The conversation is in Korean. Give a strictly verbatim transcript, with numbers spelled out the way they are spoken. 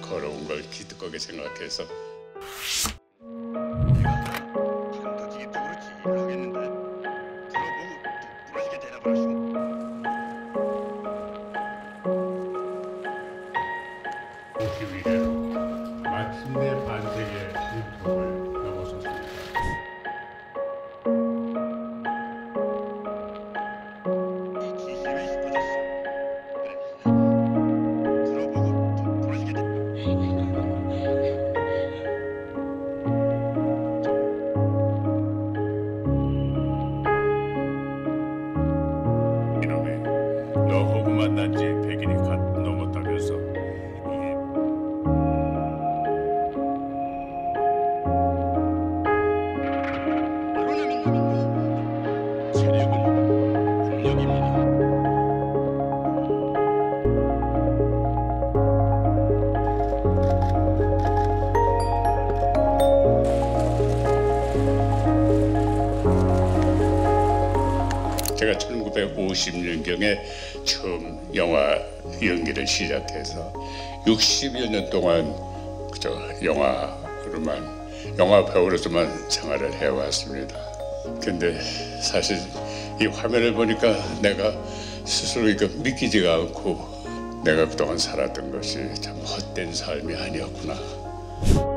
걸어온 걸 기특하게 생각해서 오십 일 회로 마침내 반세기의 일품을 넘어섰습니다. 이놈이 너하고 만난 지 백일이 갓 넘었다면서 이게 체력은 국력입니다. 제가 천구백오십 년경에 처음 영화 연기를 시작해서 육십여 년 동안 그저 영화로만 영화 배우로서만 생활을 해왔습니다. 근데 사실 이 화면을 보니까 내가 스스로 이거 믿기지가 않고 내가 그동안 살았던 것이 참 헛된 삶이 아니었구나.